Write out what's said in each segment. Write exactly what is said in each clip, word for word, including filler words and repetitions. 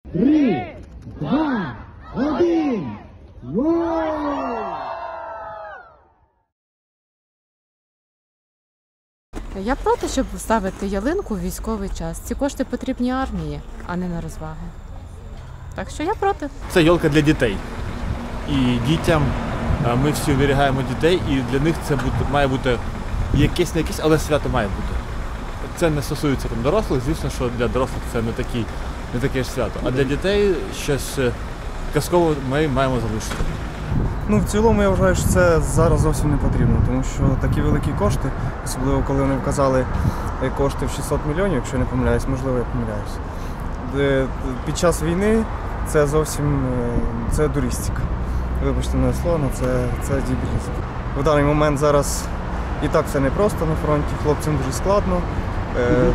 Три, два, один. Я проти, щоб ставити ялинку в військовий час. Ці кошти потрібні армії, а не на розваги. Так що я проти. Це ялинка для дітей. І дітям ми всі оберігаємо дітей, і для них це має бути якесь не якесь, але свято має бути. Це не стосується там дорослих, звісно, що для дорослих це не такі, не таке ж свято. А для дітей щось казкове ми маємо залишити. Ну, в цілому я вважаю, що це зараз зовсім не потрібно, тому що такі великі кошти, особливо коли вони вказали кошти в шістсот мільйонів, якщо я не помиляюсь, можливо, я помиляюсь. Під час війни це зовсім це дурістика. Вибачте мене слово, але це, це дебілізм. В даний момент зараз і так все непросто на фронті, хлопцям дуже складно, е,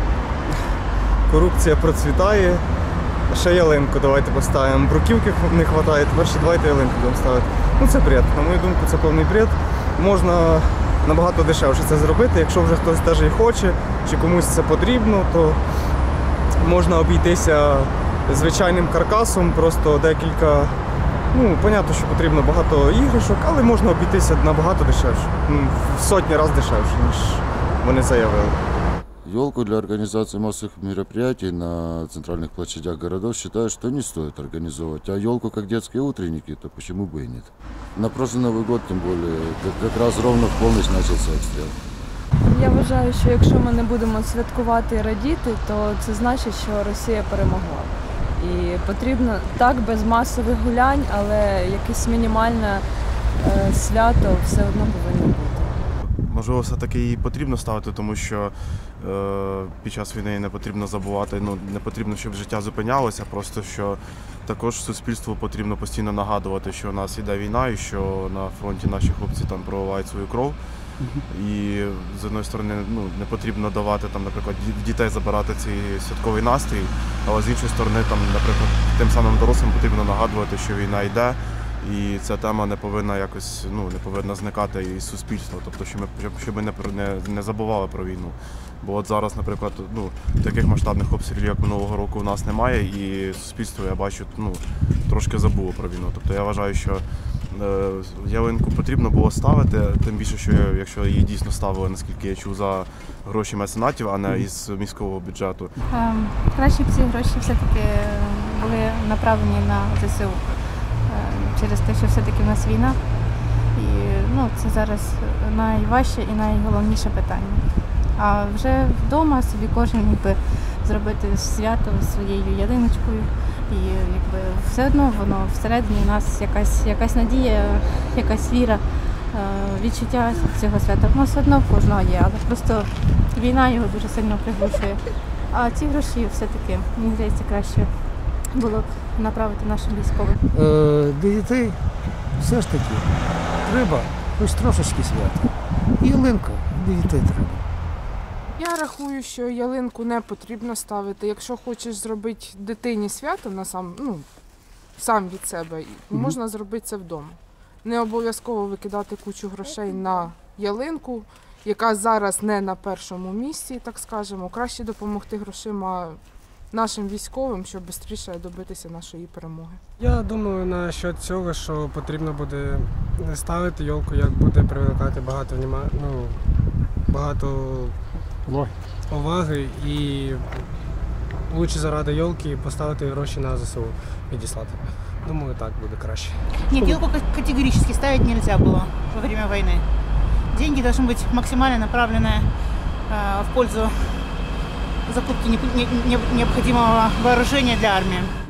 корупція процвітає. Ще ялинку давайте поставимо. Бруківки не вистачає, тепер ще давайте ялинку будемо ставити. Ну це бред. На мою думку, це повний бред. Можна набагато дешевше це зробити. Якщо вже хтось теж і хоче, чи комусь це потрібно, то можна обійтися звичайним каркасом, просто декілька, ну, понятно, що потрібно багато іграшок, але можна обійтися набагато дешевше. В сотні разів дешевше, ніж вони заявили. Елку для организации массовых мероприятий на центральных площадях городов считаю, что не стоит организовывать. А елку как детские утренники, то почему бы и нет. На прошлый Новый год, тем более, как, как раз ровно в полночь начался обстрел. Я вважаю, що якщо ми не будемо святкувати і радіти, то це значить, що Росія перемогла. І потрібно так, без масових гулянь, але якесь мінімальне е, свято все одно повинно бути. Можливо, все-таки її потрібно ставити, тому що е, під час війни не потрібно забувати, ну, не потрібно, щоб життя зупинялося, просто що також суспільству потрібно постійно нагадувати, що у нас іде війна і що на фронті наші хлопці там проливають свою кров. І з однієї сторони, ну, не потрібно давати, там, наприклад, дітей забирати цей святковий настрій, але з іншої сторони, там, наприклад, тим самим дорослим потрібно нагадувати, що війна йде. І ця тема не повинна якось, ну, не повинна зникати із суспільства, тобто, щоб ми, щоб ми не, не, не забували про війну. Бо от зараз, наприклад, ну, таких масштабних обстрілів, як минулого року, у нас немає, і суспільство, я бачу, ну, трошки забуло про війну. Тобто я вважаю, що е, ялинку потрібно було ставити, тим більше, що якщо її дійсно ставили, наскільки я чув, за гроші меценатів, а не із міського бюджету. Ем, краще б ці гроші все-таки були направлені на ЗСУ. Через те, що все-таки в нас війна, і ну, це зараз найважче і найголовніше питання. А вже вдома собі кожен міг би зробити свято своєю ялиночкою, і якби все одно воно всередині у нас якась, якась надія, якась віра, відчуття цього свята. Воно все одно в кожного є, але просто війна його дуже сильно приглушує. А ці гроші все-таки, мені здається, краще було б направити нашим військовим. Е, для дітей все ж таки треба хоч трошечки свято. І ялинка для дітей треба. Я рахую, що ялинку не потрібно ставити. Якщо хочеш зробити дитині свято на сам, ну, сам від себе, можна зробити це вдома. Не обов'язково викидати кучу грошей на ялинку, яка зараз не на першому місці, так скажемо. Краще допомогти грошима нашим військовим, щоб швидше добитися нашої перемоги. Я думаю насчет цього, що потрібно буде не ставити ялку, як буде привлекати багато вніма... ну, багато уваги, і краще заради ялки поставити гроші на ЗСУ відіслати. Думаю, так буде краще. Нет, елку категорически ставить нельзя было во время войны. Деньги должны быть максимально направлены э, в пользу закупки необходимого вооружения для армии.